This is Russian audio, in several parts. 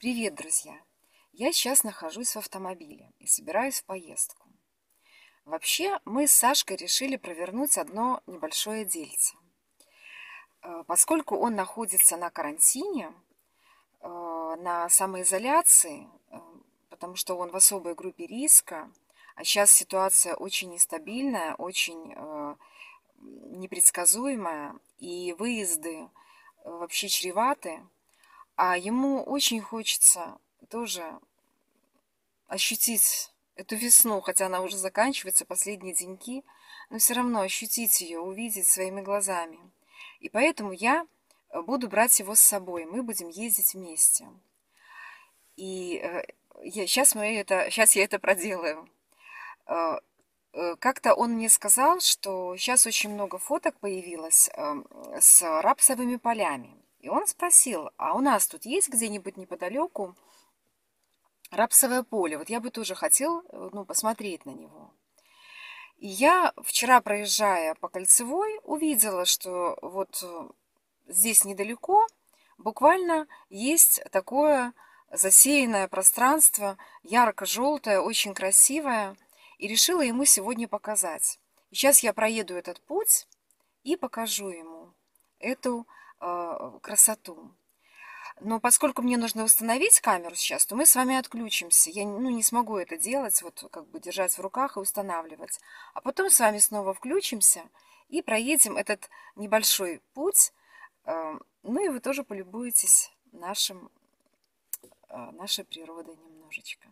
Привет, друзья! Я сейчас нахожусь в автомобиле и собираюсь в поездку. Вообще, мы с Сашкой решили провернуть одно небольшое дельце. Поскольку он находится на карантине, на самоизоляции, потому что он в особой группе риска, а сейчас ситуация очень нестабильная, очень непредсказуемая, и выезды вообще чреваты, а ему очень хочется тоже ощутить эту весну, хотя она уже заканчивается, последние деньки, но все равно ощутить ее, увидеть своими глазами. И поэтому я буду брать его с собой, мы будем ездить вместе. И сейчас я это проделаю. Как-то он мне сказал, что сейчас очень много фоток появилось с рапсовыми полями. И он спросил, а у нас тут есть где-нибудь неподалеку рапсовое поле? Вот я бы тоже хотел, посмотреть на него. И я вчера, проезжая по Кольцевой, увидела, что вот здесь недалеко буквально есть такое засеянное пространство, ярко-желтое, очень красивое, и решила ему сегодня показать. И сейчас я проеду этот путь и покажу ему эту красоту. Но поскольку мне нужно установить камеру сейчас, то мы с вами отключимся. Я не смогу это делать, вот как бы держать в руках и устанавливать. А потом с вами снова включимся и проедем этот небольшой путь. Ну и вы тоже полюбуетесь нашей природой немножечко.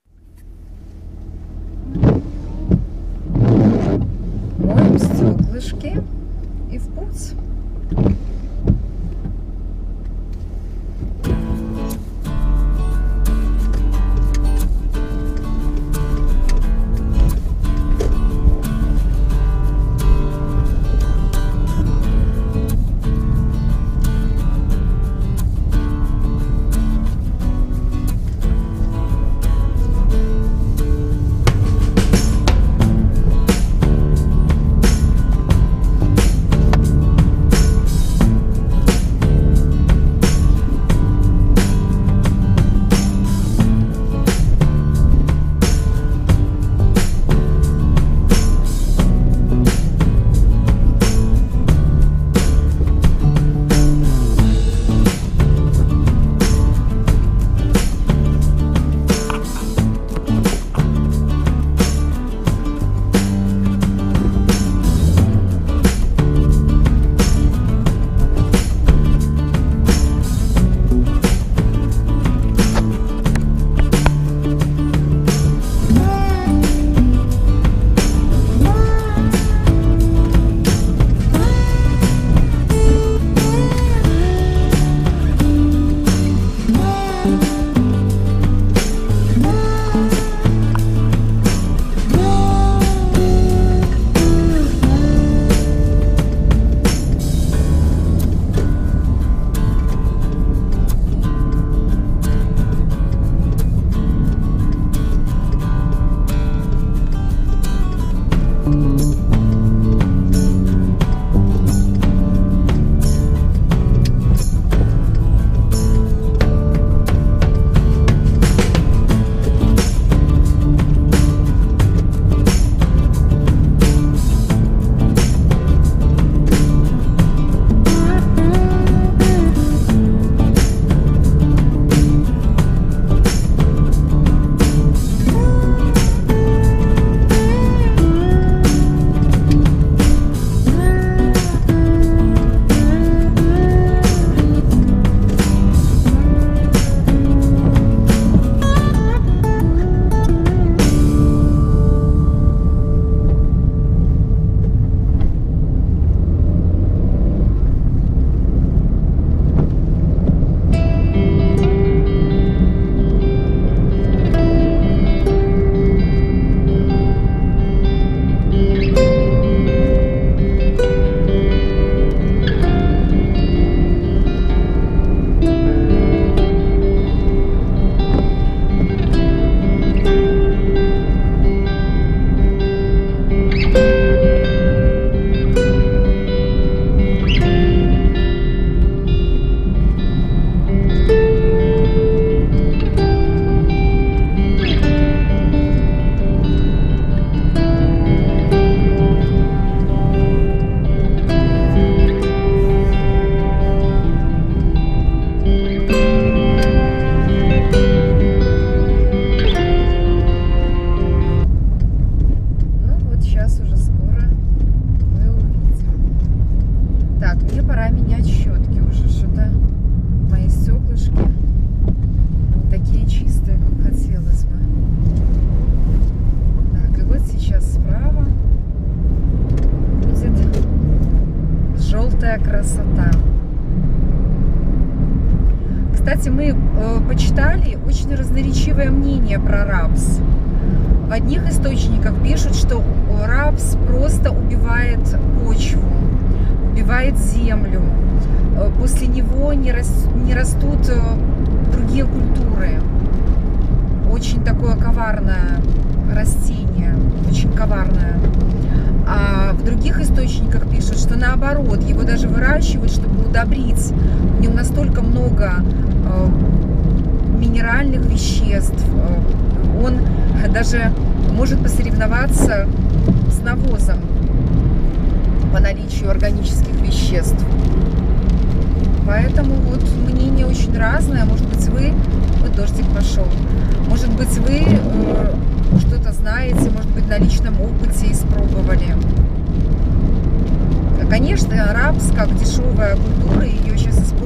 Моем стеклышки и в путь. Кстати, мы почитали очень разноречивое мнение про рапс. В одних источниках пишут, что рапс просто убивает почву, убивает землю. После него не растут другие культуры. Очень такое коварное растение, очень коварное. А в других источниках пишут, что наоборот, его даже выращивают, чтобы удобрить. В нем настолько много минеральных веществ. Он даже может посоревноваться с навозом по наличию органических веществ. Поэтому вот мнение очень разное. Может быть, вы... Вот дождик пошел. Может быть, вы что-то знаете, может быть, на личном опыте испробовали. Конечно, рапс, как дешевая культура, ее сейчас используют